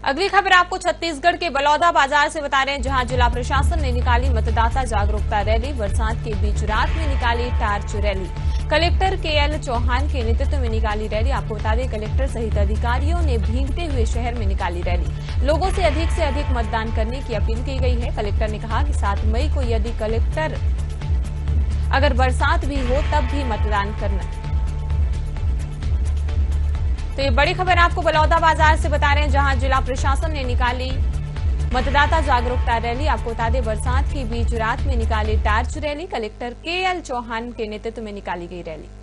अगली खबर आपको छत्तीसगढ़ के बलौदा बाजार से बता रहे हैं, जहां जिला प्रशासन ने निकाली मतदाता जागरूकता रैली। बरसात के बीच रात में निकाली torch rally. Collector KL Chauhan के नेतृत्व में निकाली रैली। आपको बता दें, कलेक्टर सहित अधिकारियों ने भीगते हुए शहर में निकाली रैली। लोगों से अधिक मतदान करने की अपील की गई है। कलेक्टर ने कहा कि 7 मई को यदि कलेक्टर अगर बरसात भी हो तब भी मतदान करना। तो ये बड़ी खबर आपको बलौदा बाजार से बता रहे हैं, जहां जिला प्रशासन ने निकाली मतदाता जागरूकता रैली। आपको बता दें, बरसात के बीच रात में निकाली torch rally. Collector KL Chauhan के नेतृत्व में निकाली गई रैली।